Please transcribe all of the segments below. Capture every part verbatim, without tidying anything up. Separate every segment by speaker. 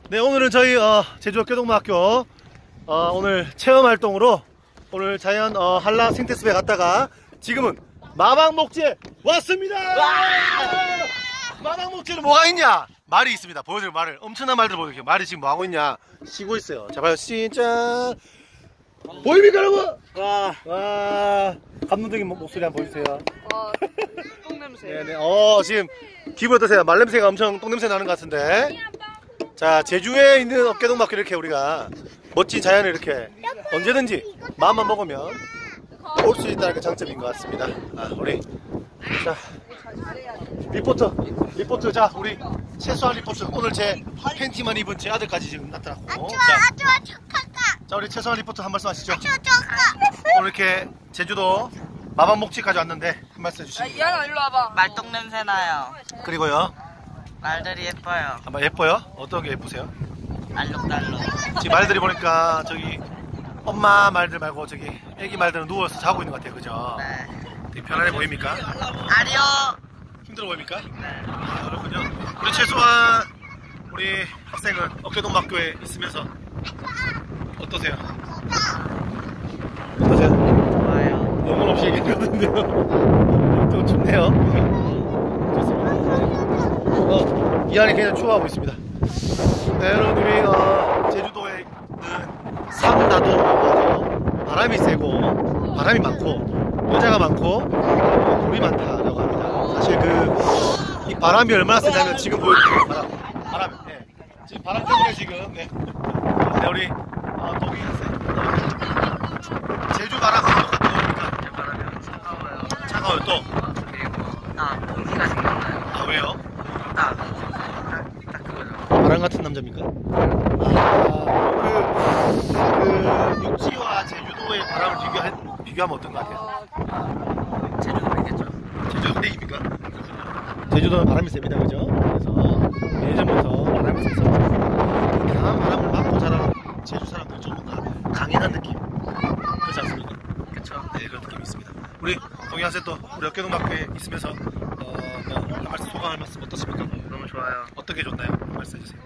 Speaker 1: 네, 오늘은 저희 어, 제주 어깨동무학교 어, 오늘 체험활동으로 오늘 자연 어, 한라 생태숲에 갔다가 지금은 마방목지에 왔습니다. 마방목지는 뭐가 있냐? 말이 있습니다. 보여드릴 말을, 엄청난 말들 보여드릴게요. 말이 지금 뭐하고 있냐? 쉬고 있어요. 자, 봐요. 진짜 보입니까 여러분? 와, 와, 감동적인 목소리 한번 보여주세요.
Speaker 2: 와, 똥냄새.
Speaker 1: 네네. 어, 지금 기분 어떠세요? 말냄새가 엄청 똥냄새 나는 것 같은데. 자, 제주에 있는 어깨동무학교 이렇게 우리가 멋진 자연을 이렇게 언제든지 마음만 먹으면 올 수 있다는 게 장점인 것 같습니다. 아, 우리 자 리포터 리포터 자 우리 최소한 리포터 오늘 제 팬티만 입은 제 아들까지 지금 나타났고
Speaker 3: 아좋아
Speaker 1: 자,
Speaker 3: 아좋아 착하까
Speaker 1: 자 우리 최소한 리포터 한 말씀 하시죠.
Speaker 3: 아좋아 착하
Speaker 1: 오늘 이렇게 제주도 마방목지까지 왔는데 한 말씀 해주시죠.
Speaker 2: 이하나 일로 와봐.
Speaker 4: 말똥 냄새 나요.
Speaker 1: 그리고요
Speaker 4: 말들이 예뻐요.
Speaker 1: 한번 예뻐요? 어떤 게 예쁘세요?
Speaker 4: 알록달록.
Speaker 1: 지금 말들이 보니까 저기 엄마 말들 말고 저기 애기 말들은 누워서 자고 있는 것 같아요. 그죠?
Speaker 4: 네.
Speaker 1: 되게 편안해 보입니까?
Speaker 4: 아리오.
Speaker 1: 힘들어 보입니까? 아, 그렇군요. 우리 최소한 우리 학생은 어깨동무학교에 있으면서 어떠세요? 어떠세요?
Speaker 4: 좋아요.
Speaker 1: 영혼 없이 얘기한 것 같은데요. 좀 춥네요. 좋습니다. 어, 이 안이 굉장히 추워하고 있습니다. 네, 여러분 우리 어, 제주도에 있는 삼다도 바람이 세고 바람이 많고 여자가 많고 어, 돌이 많다라고 합니다. 사실 그 이 바람이 얼마나 세냐면 지금 보여드릴게요. 바람, 바람, 네. 지금 바람 때문에 지금 네, 네 우리 어, 동희 학생 어, 제주 바람은 어떠니까?
Speaker 4: 제 바람이 차가워요.
Speaker 1: 차가워요 또.
Speaker 4: 그리고 아 공기가 생겼나요?
Speaker 1: 아 왜요?
Speaker 4: 딱, 딱, 딱 그거죠.
Speaker 1: 바람 같은 남자입니까? 아, 그, 그 육지와 제주도의 바람을 비교하, 비교하면 어떤 것 같아요?
Speaker 4: 제주도 이겠죠.
Speaker 1: 제주도 얘기입니까? 제주도는 바람이 셉니다, 그죠? 그래서 예전부터 바람이 세서 강한 바람을 맞고 자라는 제주 사람들 좀 뭔가 강인한 느낌 그렇지 않습니까?
Speaker 4: 그쵸.
Speaker 1: 네, 그런 느낌이 있습니다. 우리 동희 학생 또 우리 어깨동무학교에 있으면서 어, 뭐, 한 말씀 소감할 말씀 어떻습니까?
Speaker 4: 너무 좋아요.
Speaker 1: 어떻게 좋나요? 한 말씀 해주세요.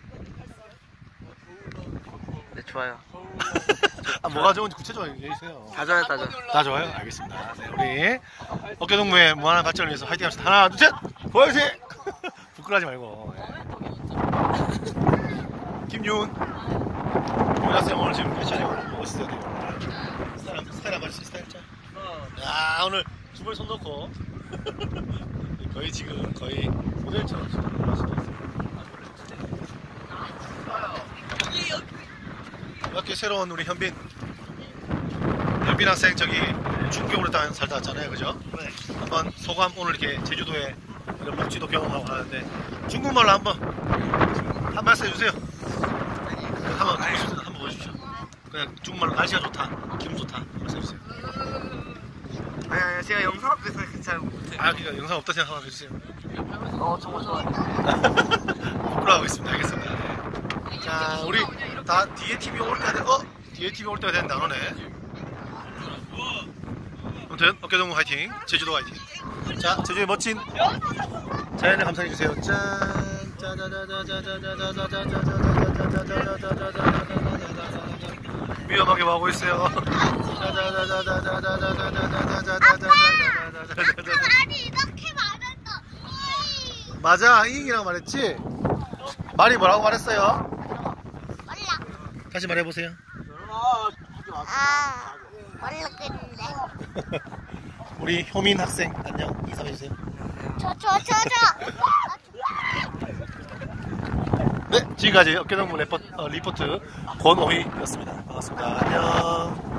Speaker 4: 네, 좋아요.
Speaker 1: 아, 뭐가 좋은지 구체적으로 얘기해주세요.
Speaker 4: 다 좋아요, 다 좋아요.
Speaker 1: 다 좋아요? 알겠습니다. 네, 우리 어깨동무의 무한한 발전을 위해서 화이팅 합시다. 하나, 둘, 셋! 보여주세요! 부끄러워하지 말고. 네. 김윤. 김윤 학생 오늘 지금 패션이 멋있어요. 스타일, 스타일 한번 해주세요. 스타일 짜. 야, 오늘 주머니 손 넣고. 거의 지금, 거의 모델처럼 지금 멋있게 있어요. 이렇게 새로운 우리 현빈 현빈 학생 저기 중경으로 딱 살다 왔잖아요, 그죠? 네. 한번 소감 오늘 이렇게 제주도에 이런 목지도 경험하고 가는데 중국말로 한번 한 말씀 해주세요. 한번 보여주세요. 한번 보여주시죠. 그냥 중국말로 날씨가 좋다, 기분 좋다 한 말씀 해주세요.
Speaker 4: 아니, 아니, 제가 영상 앞에서 잘 못해요.
Speaker 1: 아, 그러니까 영상 없다 생각하고 해주세요.
Speaker 4: 어, 정말 좋아요.
Speaker 1: 부끄러워하고 있습니다. 알겠습니다. 네. 자, 우리 다 뒤에 티비 올 때가 된, 어? 뒤에 티비 올 때가 됐는데 안 오네. 아무튼 어깨동무 화이팅, 제주도 화이팅. 자, 제주의 멋진 자연을 감상해주세요. 짠, 위험하게 와고 있어요.
Speaker 3: 말이 이렇게 말했어
Speaker 1: 맞아, 이잉이라고 말했지? 말이 뭐라고 말했어요?
Speaker 3: 몰라
Speaker 1: 다시 말해보세요.
Speaker 3: 아 모르겠는데
Speaker 1: 우리 효민 학생 안녕 인사해주세요.
Speaker 3: 저 저 저저
Speaker 1: 네, 지금까지 어깨동무 레포, 어, 리포트 권오희였습니다. 반갑습니다. 안녕.